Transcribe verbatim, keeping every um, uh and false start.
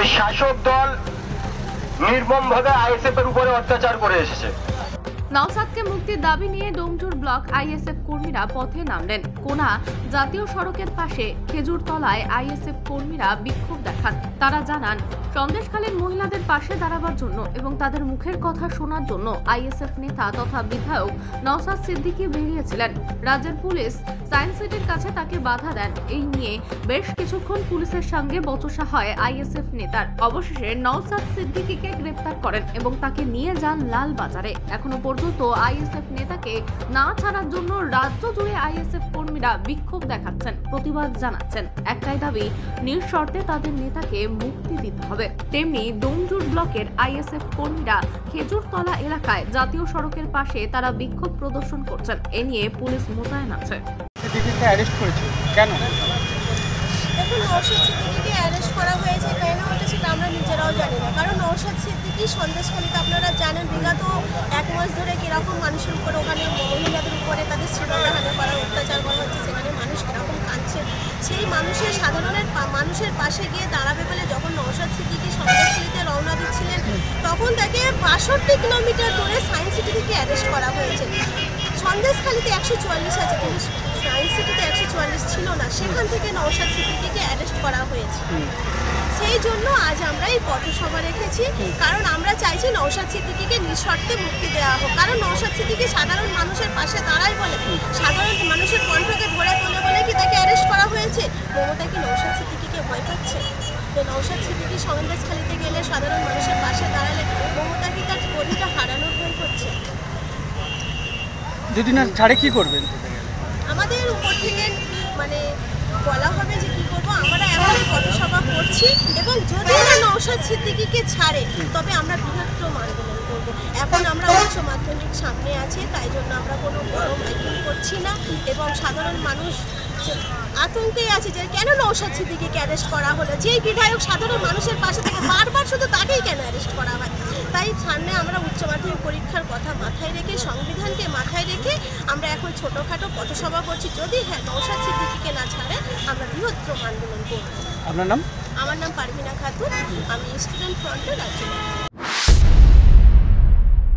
শাসক দল নির্মমভাবে আইএসএফ এর উপরে অত্যাচার করে এসেছে। নওশাদকে মুক্তির দাবি নিয়ে ডোমজুড় ব্লক আইএসএফ কর্মীরা পথে নামলেন। কোনা জাতীয় সড়কের পাশে খেজুরতলায় আইএসএফ কর্মীরা বিক্ষোভ দেখান। তারা জানান, সন্দেশখালীর মহিলাদের পাশে দাঁড়াবার জন্য এবং তাদের মুখের কথা শোনার জন্য আইএসএফ নেতা তথা বিধায়ক নওশাদ সিদ্দিকী বেরিয়েছিলেন। রাজ্যের পুলিশ সায়েন্স সিটির কাছে তাকে বাধা দেন। এই নিয়ে বেশ কিছুক্ষণ পুলিশের সঙ্গে বচসা হয় আইএসএফ নেতার। অবশেষে নওশাদ সিদ্দিকীকে গ্রেপ্তার করেন এবং তাকে নিয়ে যান লাল বাজারে। এখনো পর্যন্ত আইএসএফ নেতাকে না ছাড়ার জন্য রাজ্য জুড়ে আইএসএফ কর্মীরা বিক্ষোভ দেখাচ্ছেন, প্রতিবাদ জানাচ্ছেন। একটাই দাবি, নিঃশর্তে তাদের নেতাকে মুক্তি দিতে হবে। তেমনি ডোমজুড় ব্লকের আইএসএফ কর্মীরা খেজুরতলা এলাকায় জাতীয় সড়কের পাশে তারা বিক্ষোভ প্রদর্শন করছেন। এ নিয়ে পুলিশ মোতায়েন আছে। অ্যারেস্ট করেছে কেন? দেখুন, নওশাদ সিদ্দিকীকে অ্যারেস্ট করা হয়েছে কেন ওটা সেটা আমরা নিজেরাও জানি না। কারণ নওশাদ সিদ্দিকী সন্দেশখালীতে আপনারা জানেন বিগত এক মাস ধরে কীরকম মানুষের উপরে, ওখানে মহিলাদের উপরে তাদের শ্রীলঙ্কা করা অত্যাচার করা হচ্ছে, সেখানে মানুষ কীরকম কাঁদছে। সেই মানুষের সাধারণের মানুষের পাশে গিয়ে দাঁড়াবে বলে যখন নওশাদ সিদ্দিকী সন্দেশখালীতে রওনা দিচ্ছিলেন, তখন তাকে বাষট্টি কিলোমিটার দূরে সায়েন্স সিটি থেকে অ্যারেস্ট করা হয়েছে। সন্দেশখালীতে একশো চুয়াল্লিশ আছে, কিন্তু সায়েন্স সিটিতে একশো চুয়াল্লিশ ছিল না। সেখান থেকে নওশাদ সিদ্দিকীকে অ্যারেস্ট করা হয়েছে। সেই জন্য আজ আমরা এই পথসভা রেখেছি, কারণ আমরা চাইছি নওশাদ সিদ্দিকীকে নিঃশর্তে মুক্তি দেওয়া হোক। কারণ নওশাদ সিদ্দিকী সাধারণ মানুষের পাশে দাঁড়ায় বলে, সাধারণ মানুষের কণ্ঠকে ধরে তোলে বলে কি তাকে অ্যারেস্ট করা হয়েছে। মমতা কি নওশাদ সিদ্দিকীকে ভয় পাচ্ছে? তো নওশাদ সিদ্দিকী সন্দেশখালীতে গেলে, সাধারণ মানুষের পাশে দাঁড়ালে মমতা কি তার গদিটা হারানোর ভয় করছে? যদি না ছাড়ে কি করবেন? আমাদের উপর থেকে মানে বলা হবে যে কি করবো, আমরা এমনই পথসভা করছি এবং যদি না নওশাদ সিদ্দিকীকে ছাড়ে তবে আমরা বৃহত্তম আন্দোলন করবো। এখন আমরা উচ্চ মাধ্যমিক সামনে আছে, তাই জন্য আমরা কোনো বড় মাইকিং করছি না এবং সাধারণ মানুষ আতঙ্কে আছে যে কেন নওশাদ সিদ্দিকীকে অ্যারেস্ট করা হলো। যেই বিধায়ক সাধারণ মানুষের পাশে থেকে বারবার শুধু তাকেই কেন অ্যারেস্ট করা হয়। তাই সামনে আমরা উচ্চ মাধ্যমিক পরীক্ষার কথা মাথায় রেখে, সংবিধানকে মাথায় রেখে আমরা এখন ছোটোখাটো পথসভা করছি। যদি হ্যাঁ নওশাদ সিদ্দিকীকে না ছাড়ে আমরা বৃহত্তম আন্দোলন করব। আপনার নাম? আমার নাম পারভিনা খাতুন, আমি স্টুডেন্ট ফ্রন্টের রাজ্য।